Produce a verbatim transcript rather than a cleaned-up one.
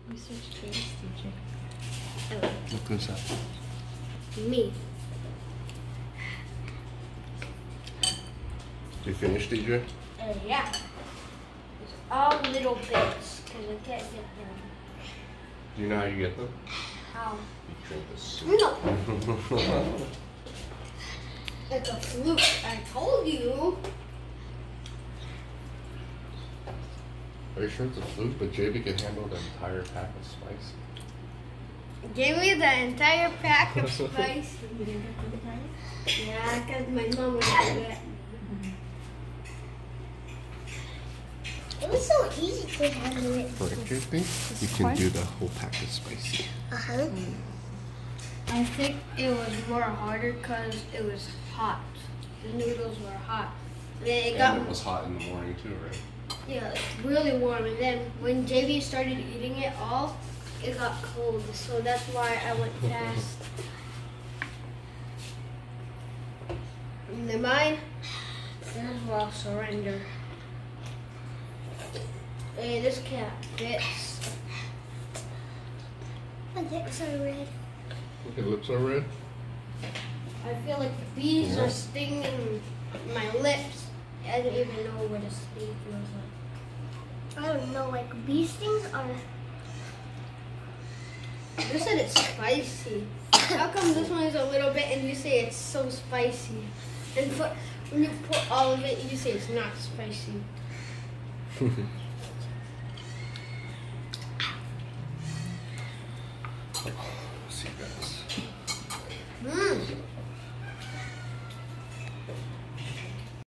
Research curious teacher. Look who's that? Me. You finished, D J? Uh, yeah. It's all little bits because I can't get them. Do you know how you get them? How? You drink the soup. No. It's a fluke. I told you. Are you sure it's a flute? But J B can handle the entire pack of spice. Give me the entire pack of spice. Yeah, because my mom was do it. It was so easy to handle it. Right, J B? You can do the whole pack of spicy. Uh-huh. Mm. I think it was more harder because it was hot. The noodles were hot. And then it got And it was hot in the morning too, right? yeah, it's really warm. And then when J B started eating it all, it got cold. So that's why I went fast. And then mine, this is where I'll surrender. Hey, this cat fits. My lips are red. Look, your lips are red. I feel like the bees are stinging my lips. I don't even know what a sting feels like. I don't know, like bee stings are. You said it's spicy. How come this one is a little bit and you say it's so spicy? And put, when you put all of it, you say it's not spicy.